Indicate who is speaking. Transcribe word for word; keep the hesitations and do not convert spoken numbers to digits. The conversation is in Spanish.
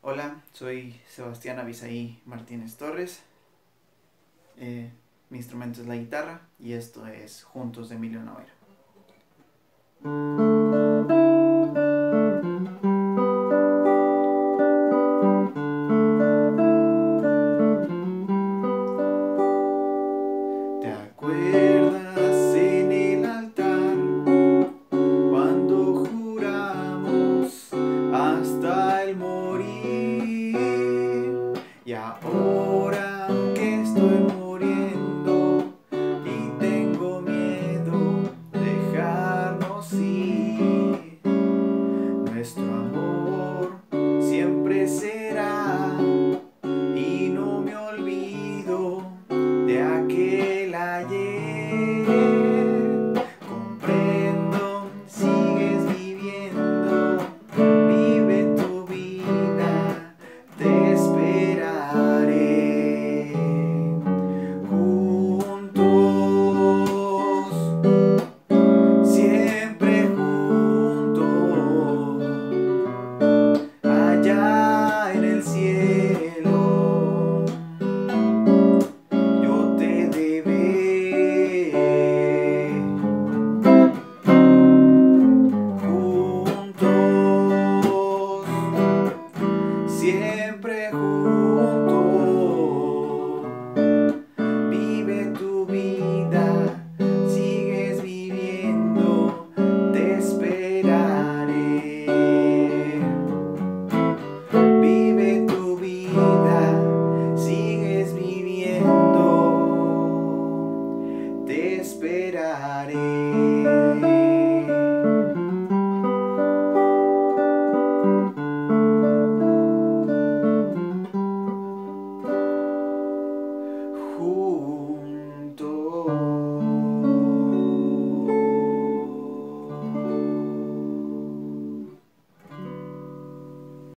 Speaker 1: Hola, soy Sebastián Abisaí Martínez Torres. Eh, mi instrumento es la guitarra y esto es Juntos de Emilio Navera. ¿Te acuerdas en el altar cuando juramos hasta el morir? Y ahora